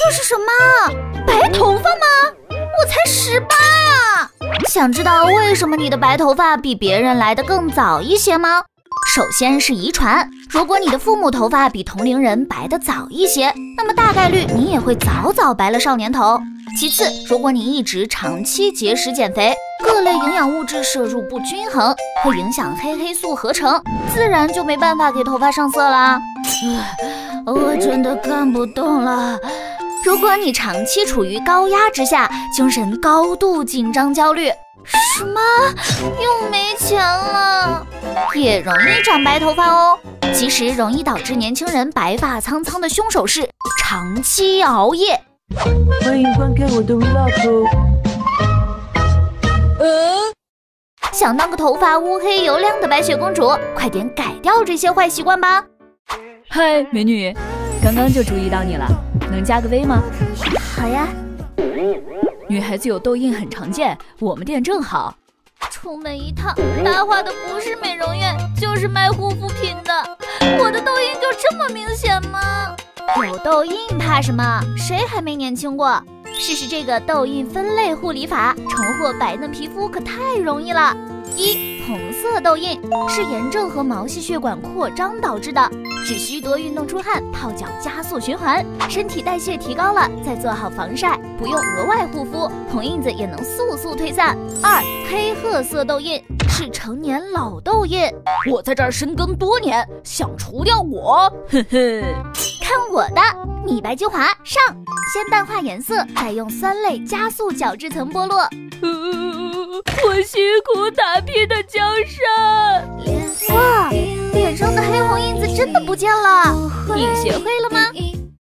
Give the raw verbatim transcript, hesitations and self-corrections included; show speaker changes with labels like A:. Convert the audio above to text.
A: 这是什么？白头发吗？我才十八啊！想知道为什么你的白头发比别人来得更早一些吗？首先是遗传，如果你的父母头发比同龄人白得早一些，那么大概率你也会早早白了少年头。其次，如果你一直长期节食减肥，各类营养物质摄入不均衡，会影响黑黑素合成，自然就没办法给头发上色啦。我真的干不动了。如果你长期处于高压之下，精神高度紧张焦虑，什么又没钱了，也容易长白头发哦。其实容易导致年轻人白发苍苍的凶手是长期熬夜。
B: 欢迎观看我的 vlog。
A: 呃，想当个头发乌黑油亮的白雪公主，快点改掉这些坏习惯吧。
C: 嗨，美女，刚刚就注意到你了，能加个 V 吗？
A: 好呀。
C: 女孩子有痘印很常见，我们店正好。
A: 出门一趟，搭话的不是美容院，就是卖护肤品的。我的痘印就这么明显吗？有痘印怕什么？谁还没年轻过？试试这个痘印分类护理法，重获白嫩皮肤可太容易了。一、红色痘印是炎症和毛细血管扩张导致的，只需多运动出汗，泡脚加速循环，身体代谢提高了，再做好防晒，不用额外护肤，红印子也能速速退散。二、黑褐色痘印是成年老痘印，
C: 我在这儿深耕多年，想除掉我，呵呵，
A: 看我的米白精华上，先淡化颜色，再用酸类加速角质层剥落。
C: 呃、我辛苦打拼的江山。
A: 哇，脸上的黑红印子真的不见了，你学会了吗？